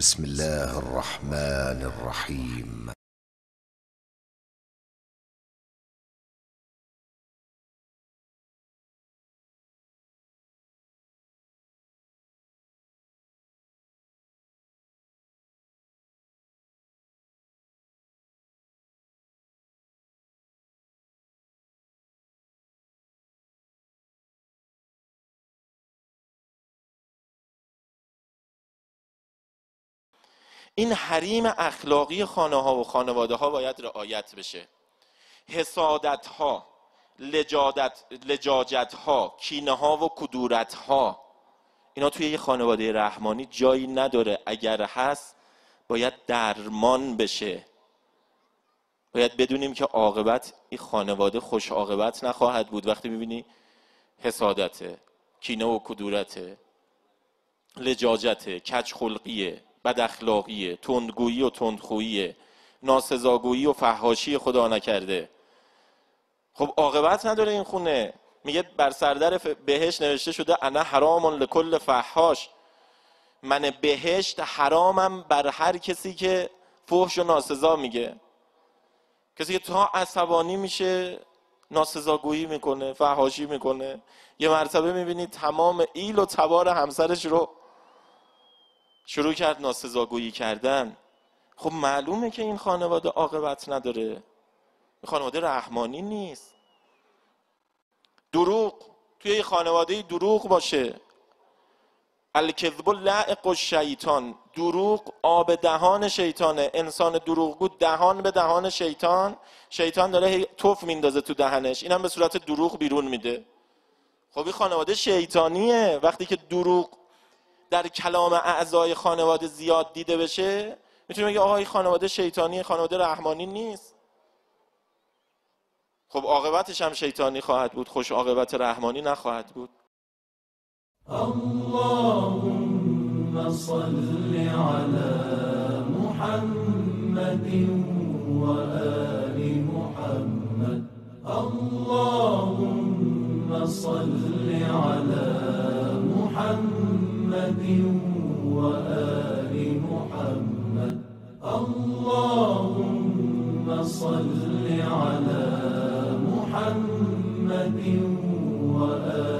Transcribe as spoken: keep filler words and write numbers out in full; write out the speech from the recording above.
بسم الله الرحمن الرحیم. این حریم اخلاقی خانه ها و خانواده ها باید رعایت بشه. حسادت ها، لجاجت, لجاجت ها، کینه ها و کدورت ها، اینا توی یه خانواده رحمانی جایی نداره. اگر هست باید درمان بشه. باید بدونیم که عاقبت این خانواده خوش عاقبت نخواهد بود. وقتی میبینی حسادته، کینه و کدورته، لجاجته، کج خلقیه، بد اخلاقیه، تندگویی و تندخوییه، ناسزاگویی و فحاشی خدا نکرده، خب عاقبت نداره این خونه. میگه بر سردر بهشت نوشته شده انا حرام لکل فحاش، من بهشت حرامم بر هر کسی که فحش و ناسزا میگه. کسی که تا عصبانی میشه ناسزاگویی میکنه، فحاشی میکنه. یه مرتبه میبینی تمام ایل و تبار همسرش رو شروع کرد ناسزاگویی کردن. خب معلومه که این خانواده عاقبت نداره، این خانواده رحمانی نیست. دروغ توی یه خانواده دروغ باشه، الکذب لعق الشیطان، دروغ آب دهان شیطانه. انسان دروغگو دهان به دهان شیطان، شیطان داره توف میندازه تو دهنش، اینم به صورت دروغ بیرون میده. خب این خانواده شیطانیه. وقتی که دروغ در کلام اعضای خانواده زیاد دیده بشه میتونیم بگیم آقا این خانواده شیطانی، خانواده رحمانی نیست. خب عاقبتش هم شیطانی خواهد بود، خوش عاقبت رحمانی نخواهد بود. اللهم صل على محمد و آل محمد. اللهم صل على محمد و آل محمد. اللهم صل على محمد و آل